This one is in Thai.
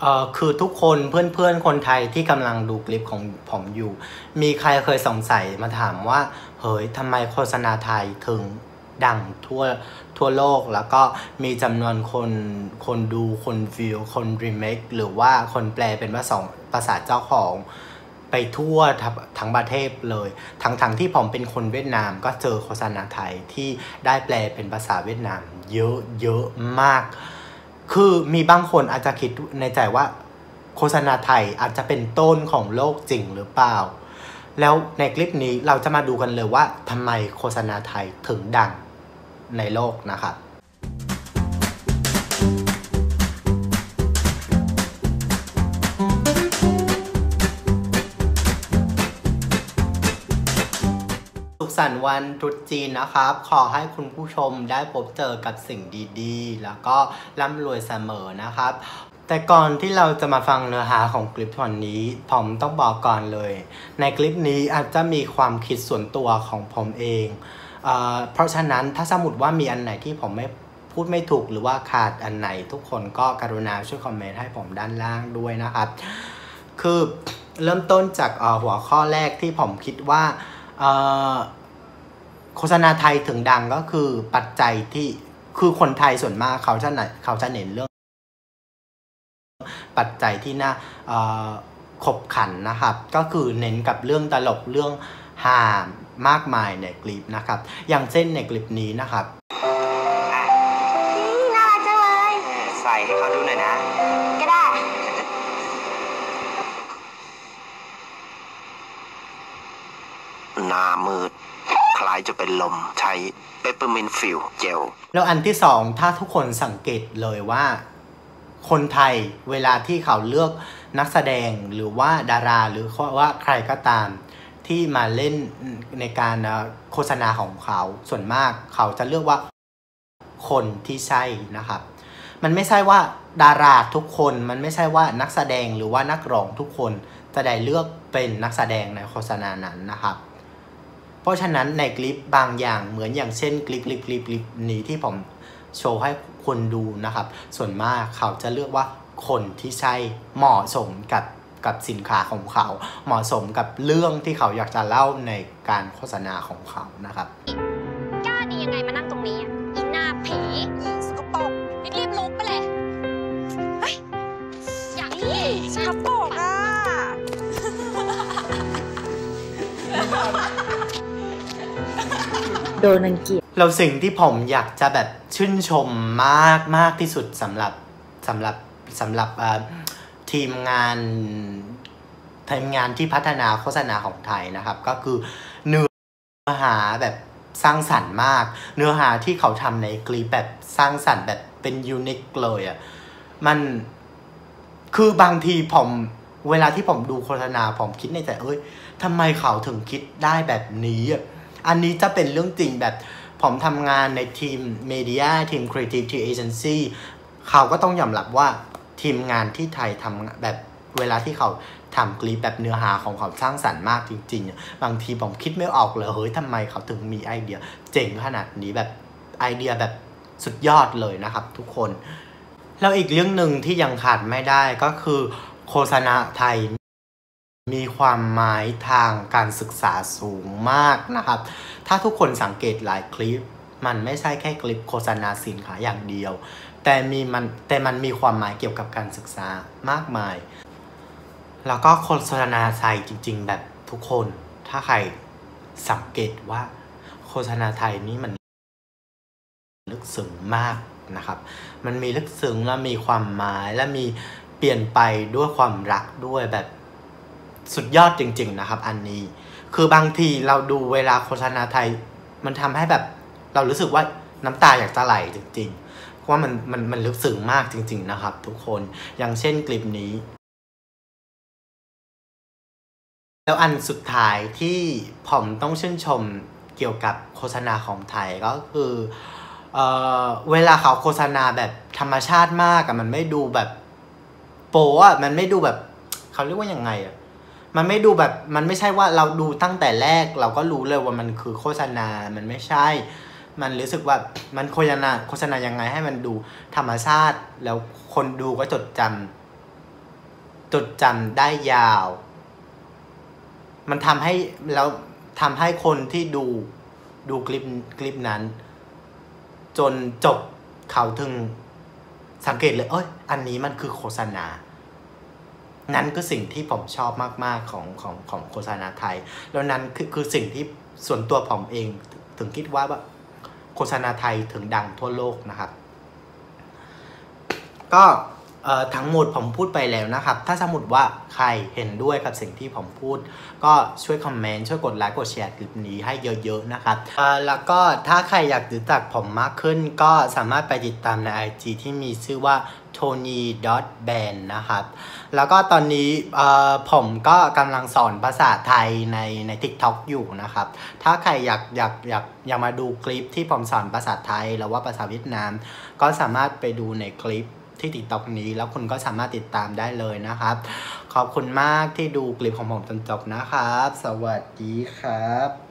คือทุกคนเพื่อนๆคนไทยที่กำลังดูคลิปของผมอยู่ มีใครเคยสงสัยมาถามว่าเฮ้ยทำไมโฆษณาไทยถึงดังทั่วโลกแล้วก็มีจำนวนคนดูคนวิวคนรีเมคหรือว่าคนแปลเป็นภาษาเจ้าของไปทั่วทั้งประเทศเลยทั้งที่ผมเป็นคนเวียดนามก็เจอโฆษณาไทยที่ได้แปลเป็นภาษาเวียดนามเยอะมากคือมีบางคนอาจจะคิดในใจว่าโฆษณาไทยอาจจะเป็นต้นของโลกจริงหรือเปล่าแล้วในคลิปนี้เราจะมาดูกันเลยว่าทำไมโฆษณาไทยถึงดังในโลกนะครับสุขสันต์วันตรุษจีนนะครับขอให้คุณผู้ชมได้พบเจอกับสิ่งดีๆแล้วก็ร่ำรวยเสมอนะครับแต่ก่อนที่เราจะมาฟังเนื้อหาของคลิปวันนี้ผมต้องบอกก่อนเลยในคลิปนี้อาจจะมีความคิดส่วนตัวของผมเองเพราะฉะนั้นถ้าสมมติว่ามีอันไหนที่ผมพูดไม่ถูกหรือว่าขาดอันไหนทุกคนก็กรุณาช่วยคอมเมนต์ให้ผมด้านล่างด้วยนะครับคือเริ่มต้นจากหัวข้อแรกที่ผมคิดว่าโฆษณาไทยถึงดังก็คือปัจจัยที่คือคนไทยส่วนมากเขาจะเน้นเรื่องปัจจัยที่น่าขบขันนะครับก็คือเน้นกับเรื่องตลกเรื่องฮามากมายในคลิปนะครับอย่างเช่นในคลิปนี้นะครับน่ารักจังเลยใส่ให้เขาดูหน่อยนะก็ได้หน้ามืดคล้ายจะเป็นลมใช้เปปเปอร์มินต์ฟิลเจลแล้วอันที่สองถ้าทุกคนสังเกตเลยว่าคนไทยเวลาที่เขาเลือกนักแสดงหรือว่าดาราหรือว่าใครก็ตามที่มาเล่นในการโฆษณาของเขาส่วนมากเขาจะเลือกว่าคนที่ใช่นะครับมันไม่ใช่ว่าดาราทุกคนมันไม่ใช่ว่านักแสดงหรือว่านักร้องทุกคนจะได้เลือกเป็นนักแสดงในโฆษณานั้นนะครับเพราะฉะนั้นในคลิปบางอย่างเหมือนอย่างเช่นคลิปนี้ที่ผมโชว์ให้คนดูนะครับส่วนมากเขาจะเลือกว่าคนที่ใช่เหมาะสมกับสินค้าของเขาเหมาะสมกับเรื่องที่เขาอยากจะเล่าในการโฆษณาของเขานะครับกล้าดียังไงมานั่งตรงนี้อีหน้าผีสกปรกรีบลุกไปเลยเฮ้ยอยากนี่สกปรกโดนรังเกียจเราสิ่งที่ผมอยากจะแบบชื่นชมมากที่สุดสำหรับทีมงานที่พัฒนาโฆษณาของไทยนะครับก็คือเนื้อหาแบบสร้างสรรค์มากเนื้อหาที่เขาทำในคลิปแบบสร้างสรรค์แบบเป็นยูนิคเลยอ่ะมันคือบางทีเวลาที่ผมดูโฆษณาผมคิดในใจทำไมเขาถึงคิดได้แบบนี้อันนี้จะเป็นเรื่องจริงแบบผมทำงานในทีมเมดิอาทีมครีเอทีฟเอเจนซี่เขาก็ต้องยอมรับว่าทีมงานที่ไทยทำแบบเวลาที่เขาทำคลิปแบบเนื้อหาของเขาสร้างสรรค์มากจริงๆบางทีผมคิดไม่ออกเลยเฮ้ยทำไมเขาถึงมีไอเดียเจ๋งขนาดนี้แบบไอเดียแบบสุดยอดเลยนะครับทุกคนแล้วอีกเรื่องหนึ่งที่ยังขาดไม่ได้ก็คือโฆษณาไทยมีความหมายทางการศึกษาสูงมากนะครับถ้าทุกคนสังเกตหลายคลิปมันไม่ใช่แค่คลิปโฆษณาสินค้าอย่างเดียวแต่มันมีความหมายเกี่ยวกับการศึกษามากมายแล้วก็โฆษณาไทยจริงๆแบบทุกคนถ้าใครสังเกตว่าโฆษณาไทยนี่มันลึกซึ้งมากนะครับมันมีลึกซึ้งและมีความหมายและมีเปลี่ยนไปด้วยความรักด้วยแบบสุดยอดจริงๆนะครับอันนี้คือบางทีเราดูเวลาโฆษณาไทยมันทำให้แบบเรารู้สึกว่าน้ำตาอยากจะไหลจริงๆเพราะว่ามันลึกซึ้งมากจริงๆนะครับทุกคนอย่างเช่นคลิปนี้แล้วอันสุดท้ายที่ผมต้องชื่นชมเกี่ยวกับโฆษณาของไทยก็คือเวลาเขาโฆษณาแบบธรรมชาติมากมันไม่ดูแบบโป๊ะมันไม่ดูแบบเขาเรียกว่ายังไงมันไม่ดูแบบมันไม่ใช่ว่าเราดูตั้งแต่แรกเราก็รู้เลยว่ามันคือโฆษณามันไม่ใช่มันรู้สึกว่ามันโฆษณายังไงให้มันดูธรรมชาติแล้วคนดูก็จดจำจดจำได้ยาว มันทำให้คนที่ดูคลิปนั้นจนจบเขาถึงสังเกตเลยอันนี้มันคือโฆษณานั่นคือสิ่งที่ผมชอบมากๆของโฆษณาไทยแล้วนั้นคือสิ่งที่ส่วนตัวผมเองถึงคิดว่าโฆษณาไทยถึงดังทั่วโลกนะครับก็ทั้งหมดผมพูดไปแล้วนะครับถ้าสมมติว่าใครเห็นด้วยกับสิ่งที่ผมพูดก็ช่วยคอมเมนต์ช่วยกดไลค์กดแชร์คลิปนี้ให้เยอะๆนะครับแล้วก็ถ้าใครอยากรู้จักผมมากขึ้นก็สามารถไปติดตามใน IG ที่มีชื่อว่า tony.band นะครับแล้วก็ตอนนี้ผมก็กำลังสอนภาษาไทยใน TikTok อยู่นะครับถ้าใครอยากมาดูคลิปที่ผมสอนภาษาไทยหรือว่าภาษาเวียดนามก็สามารถไปดูในคลิปที่ TikTok นี้แล้วคุณก็สามารถติดตามได้เลยนะครับขอบคุณมากที่ดูคลิปของผมจนจบนะครับสวัสดีครับ